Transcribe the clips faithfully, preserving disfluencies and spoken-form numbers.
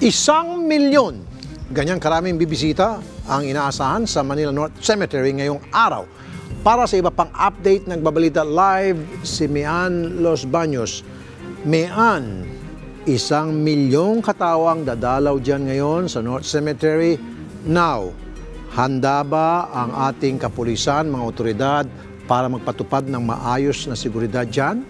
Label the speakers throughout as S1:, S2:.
S1: Isang milyon, ganyang karaming bibisita ang inaasahan sa Manila North Cemetery ngayong araw. Para sa iba pang update, nagbabalita live si Mian Los Baños. Mian, isang milyong katawang dadalaw dyan ngayon sa North Cemetery. Now, handa ba ang ating kapulisan, mga otoridad, para magpatupad ng maayos na seguridad dyan?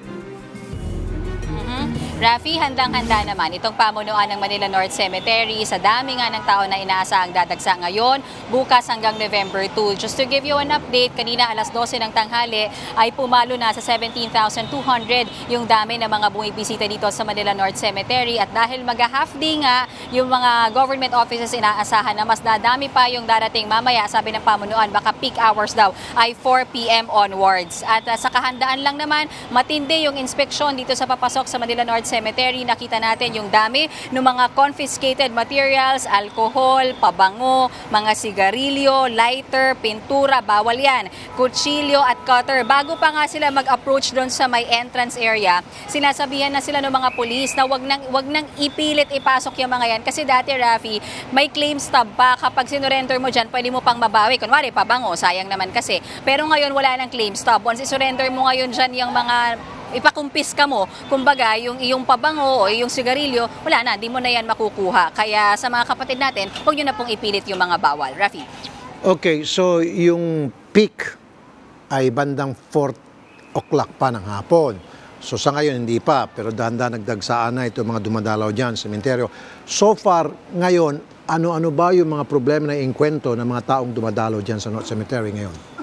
S2: Rafi, handang-handa naman itong pamunuan ng Manila North Cemetery sa dami nga ng tao na inaasahang dadagsa ngayon, bukas hanggang November two. Just to give you an update, kanina alas dose ng tanghali ay pumalo na sa seventeen thousand two hundred yung dami ng mga bumibisita dito sa Manila North Cemetery. At dahil mag-half day nga yung mga government offices inaasahan na mas dadami pa yung darating mamaya, sabi ng pamunuan, baka peak hours daw ay four p m onwards. At uh, sa kahandaan lang naman, matindi yung inspeksyon dito sa papasok sa Manila North Cemetery. Nakita natin yung dami ng mga confiscated materials, alcohol, pabango, mga sigarilyo, lighter, pintura, bawal yan, kutsilyo at cutter. Bago pa nga sila mag-approach doon sa may entrance area, sinasabihan na sila ng mga pulis na wag nang, wag nang ipilit ipasok yung mga yan. Kasi dati, Rafi, may claim stub pa. Kapag sinurrender mo dyan, pwede mo pang mabawi. Kunwari, pabango, sayang naman kasi. Pero ngayon, wala nang claim stub. Once isurrender mo ngayon dyan yung mga ipakumpis ka mo, kumbaga yung iyong pabango o yung sigarilyo, wala na, di mo na yan makukuha. Kaya sa mga kapatid natin, huwag nyo na pong ipilit yung mga bawal. Rafi.
S1: Okay, so yung peak ay bandang four o'clock pa ng hapon. So sa ngayon hindi pa, pero dahan-dahan nagdagsaan na ito mga dumadalaw dyan sa sementeryo. So far, ngayon, ano-ano ba yung mga problema na inkwento ng mga taong dumadalaw dyan sa North Cemetery ngayon?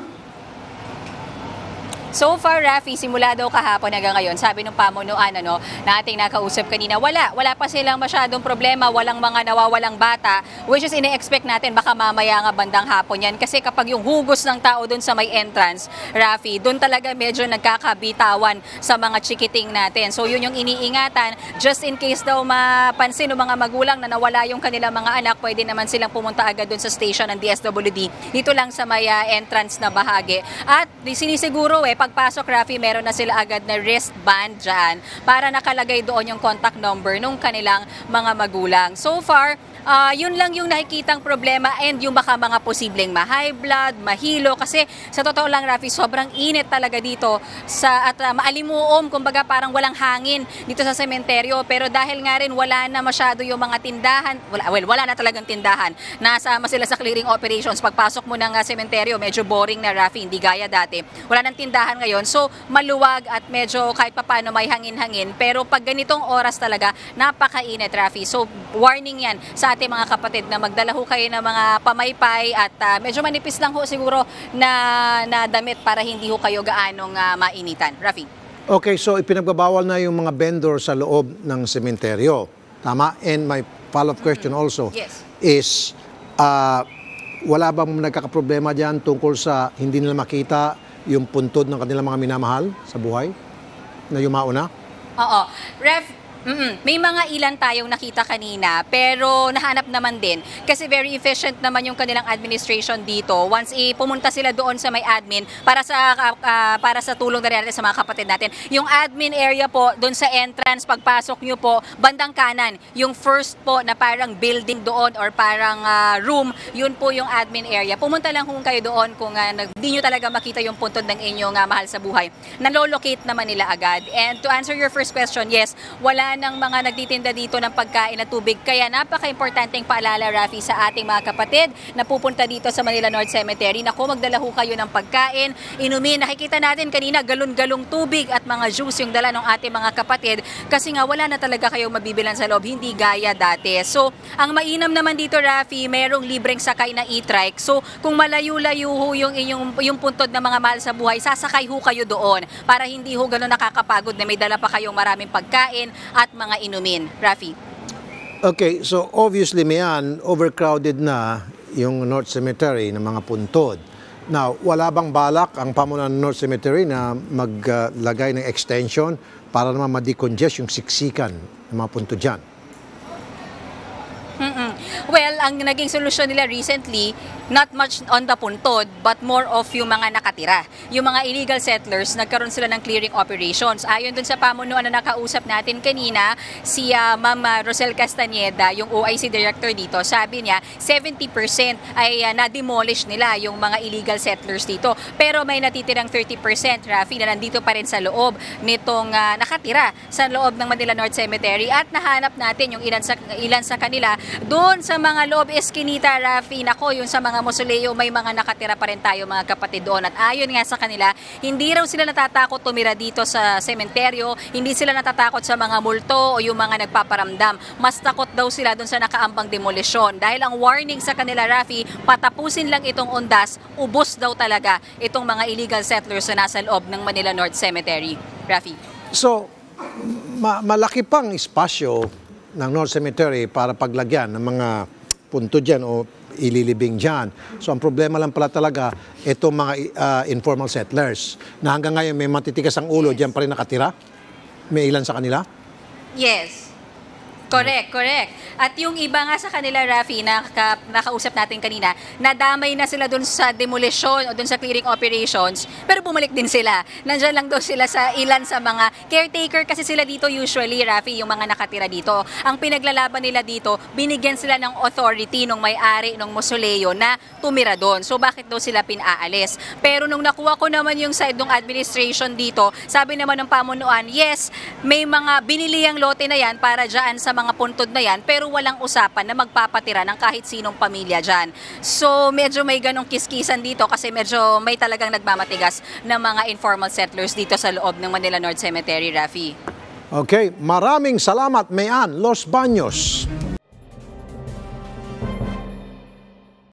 S2: So far, Rafi, simula daw kahapon hanggang ngayon, sabi ng pamunuan ano, na ating nakausap kanina, wala. Wala pa silang masyadong problema, walang mga nawawalang bata, which is ine-expect natin baka mamaya nga bandang hapon yan. Kasi kapag yung hugos ng tao dun sa may entrance, Rafi, dun talaga medyo nagkakabitawan sa mga chikiting natin. So yun yung iniingatan, just in case daw mapansin ng mga magulang na nawala yung kanilang mga anak, pwede naman silang pumunta agad dun sa station ng D S W D, dito lang sa may uh, entrance na bahagi. At sinisiguro eh, pagpasok, Rafi, meron na sila agad na wristband dyan para nakalagay doon yung contact number nung kanilang mga magulang. So far, uh, yun lang yung nakikitang problema and yung baka mga posibleng ma-high blood, mahilo. Kasi sa totoo lang, Rafi, sobrang init talaga dito sa, at uh, maalimuom, kumbaga parang walang hangin dito sa sementeryo. Pero dahil nga rin wala na masyado yung mga tindahan, wala, well, wala na talagang tindahan. Nasama sila sa clearing operations. Pagpasok mo ng uh, sementeryo, medyo boring na, Rafi, hindi gaya dati. Wala nang tindahan ngayon. So, maluwag at medyo kahit papano may hangin-hangin. Pero pag ganitong oras talaga, napakainit, Rafi. So, warning yan sa ating mga kapatid na magdala ho kayo ng mga pamaypay at uh, medyo manipis lang ho siguro na, na damit para hindi ho kayo gaanong uh, mainitan. Rafi.
S1: Okay, so ipinagbabawal na yung mga vendor sa loob ng sementeryo. Tama? And my follow-up question mm-hmm. also
S2: yes.
S1: is, uh, wala bang nagkakaproblema dyan tungkol sa hindi nila makita yung puntod ng kanilang mga minamahal sa buhay na yumauna?
S2: Oo. Ref, Mm-mm. May mga ilan tayong nakita kanina pero nahanap naman din kasi very efficient naman yung kanilang administration dito. Once ipumunta sila doon sa may admin para sa uh, para sa tulong na rin sa mga kapatid natin. Yung admin area po doon sa entrance, pagpasok nyo po, bandang kanan, yung first po na parang building doon or parang uh, room, yun po yung admin area. Pumunta lang kung kayo doon kung uh, hindi nyo talaga makita yung puntod ng inyong uh, mahal sa buhay. Nalolocate naman nila agad. And to answer your first question, yes, wala ng mga nagtitinda dito ng pagkain at tubig. Kaya napaka-importanteng paalala, Rafi, sa ating mga kapatid na pupunta dito sa Manila North Cemetery. Naku, magdala ho kayo ng pagkain, inumin. Nakikita natin kanina galon-galong tubig at mga juice yung dala ng ating mga kapatid kasi nga wala na talaga kayong mabibilan sa loob, hindi gaya dati. So, ang mainam naman dito, Rafi, merong libreng sakay na e-trike. So, kung malayo-layo ho yung, yung, yung puntod ng mga mahal sa buhay, sasakay ho kayo doon para hindi ho gano'n nakakapagod na may dala pa kayong maraming pagkain at mga inumin. Rafi.
S1: Okay, so obviously, Mian, overcrowded na yung North Cemetery ng mga puntod. Now, wala bang balak ang pamunuan ng North Cemetery na maglagay uh, ng extension para naman ma-decongest yung siksikan ng mga puntod dyan?
S2: Mm-mm. Well, ang naging solusyon nila recently, not much on the puntod, but more of yung mga nakatira. Yung mga illegal settlers, nagkaroon sila ng clearing operations. Ayon dun sa pamunuan na nakausap natin kanina, si uh, Ma'am Rosel Castañeda, yung O I C director dito, sabi niya, seventy percent ay uh, na-demolish nila yung mga illegal settlers dito. Pero may natitirang thirty percent, Rafi, na nandito pa rin sa loob nitong uh, nakatira sa loob ng Manila North Cemetery. At nahanap natin yung ilan sa, ilan sa kanila doon sa mga loob eskinita, Rafi. Nako, yung sa mga mausoleo, may mga nakatira pa rin tayo mga kapatid doon. At ayon nga sa kanila, hindi raw sila natatakot tumira dito sa sementeryo, hindi sila natatakot sa mga multo o yung mga nagpaparamdam. Mas takot daw sila doon sa nakaambang demolisyon. Dahil ang warning sa kanila, Rafi, patapusin lang itong undas, ubos daw talaga itong mga illegal settlers na nasa loob ng Manila North Cemetery. Rafi.
S1: So, ma- malaki pang espasyo ng North Cemetery para paglagyan ng mga punto dyan o ililibing dyan. So, ang problema lang pala talaga, itong mga uh, informal settlers na hanggang ngayon may matitigas ang ulo, dyan pa rin nakatira? May ilan sa kanila?
S2: Yes. Correct, correct. At yung iba nga sa kanila, Rafi, na naka, nakausap natin kanina, nadamay na sila dun sa demolition o dun sa clearing operations, pero bumalik din sila. Nandyan lang daw sila sa ilan sa mga caretaker kasi sila dito usually, Rafi, yung mga nakatira dito. Ang pinaglalaban nila dito, binigyan sila ng authority nung may-ari ng mausoleo na tumira doon. So bakit daw sila pinaalis? Pero nung nakuha ko naman yung side ng administration dito, sabi naman ng pamunuan, yes, may mga binili ang lote na yan para dyan sa mga puntod na yan, pero walang usapan na magpapatira ng kahit sinong pamilya dyan. So, medyo may ganong kiskisan dito kasi medyo may talagang nagmamatigas na mga informal settlers dito sa loob ng Manila North Cemetery, Rafi.
S1: Okay, maraming salamat, Mayan Los Baños.